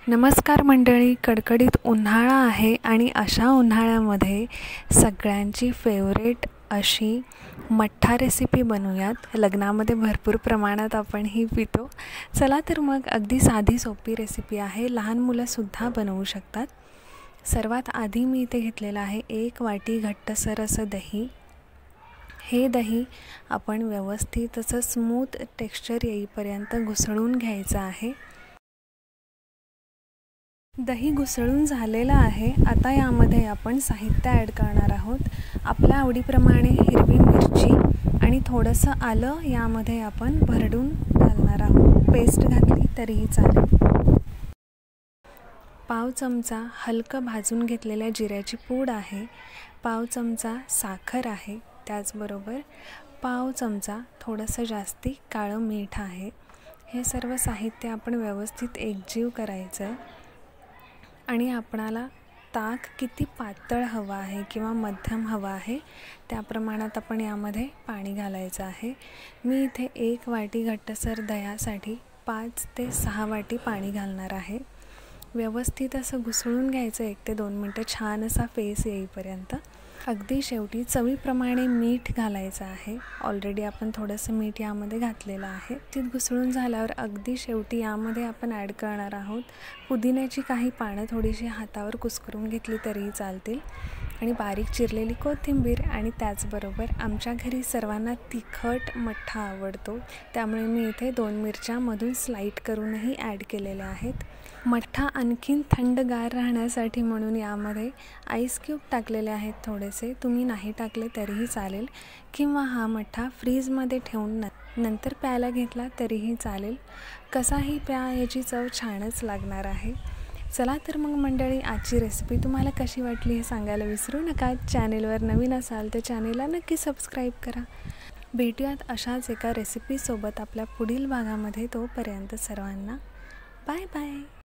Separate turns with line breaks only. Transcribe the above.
नमस्कार मंडळी, कडकडीत उन्हाळा आहे आणि अशा उन्हाळ्यामध्ये सगळ्यांची फेवरेट अशी मठ्ठा रेसिपी बनवूयात. लग्नामध्ये भरपूर प्रमाणात आपण ही पितो. चला तर मग अगदी साधी सोपी रेसिपी आहे, लहान मुलंसुद्धा बनवू शकतात. सर्वात आधी मी इथे घेतलेलं आहे 1 वाटी घट्टसर असं दही. हे दही आपण व्यवस्थित असं स्मूथ टेक्स्चर येईपर्यंत घुसळून घ्यायचं आहे. दही घुसळून झालेलं आहे. आता यामध्ये आपण साहित्य ॲड करणार आहोत. आपल्या आवडीप्रमाणे हिरवी मिरची आणि थोडंसं आलं यामध्ये आपण भरडून घालणार आहोत. पेस्ट घातली तरीही चालेल. पाव चमचा हलकं भाजून घेतलेल्या जिऱ्याची पूड आहे. पाव चमचा साखर आहे. त्याचबरोबर पाव चमचा थोडंसं जास्ती काळं मीठ आहे. हे सर्व साहित्य आपण व्यवस्थित एकजीव करायचं आहे. आणि आपणाला ताक किती पातळ हवं आहे किंवा मध्यम हवं आहे त्या प्रमाणात आपण यामध्ये पाणी घालायचं आहे. मी इथे 1 वाटी घट्टसर दह्यासाठी 5 ते 6 वाटी पाणी घालणार आहे. व्यवस्थित असं घुसळून घ्यायचं 1 ते 2 मिनटं, छान असा फेस येईपर्यंत. अगदी शेवटी चवीप्रमाणे मीठ घालायचं आहे. ऑलरेडी आपण थोडंसं मीठ यामध्ये घातलेलं आहे. ती घुसळून झाल्यावर अगदी शेवटी यामध्ये आपण ॲड करणार आहोत पुदिन्याची काही पानं थोडीशी हातावर कुस्करून घेतली तरीही चालतील आणि बारीक चिरलेली कोथिंबीर. आणि त्याचबरोबर आमच्या घरी सर्वांना तिखट मठ्ठा आवडतो, त्यामुळे मी इथे 2 मिरच्या मधून स्लाईट करूनही ॲड केलेल्या आहेत. मठ्ठा आणखीन थंडगार राहण्यासाठी म्हणून यामध्ये आईस क्यूब टाकलेले आहेत थोडेसे. तुम्ही नाही टाकले तरीही चालेल किंवा हा मठ्ठा फ्रीजमध्ये ठेवून नंतर प्यायला घेतला तरीही चालेल. कसाही प्या, याची चव छानच लागणार आहे. चला तर मग मंडळी, आजची रेसिपी तुम्हाला कशी वाटली हे सांगायला विसरू नका. चॅनेलवर नवीन असाल तर चॅनेलला नक्की सबस्क्राईब करा. भेटूयात अशाच एका रेसिपीसोबत आपल्या पुढील भागामध्ये. तोपर्यंत सर्वांना बाय बाय.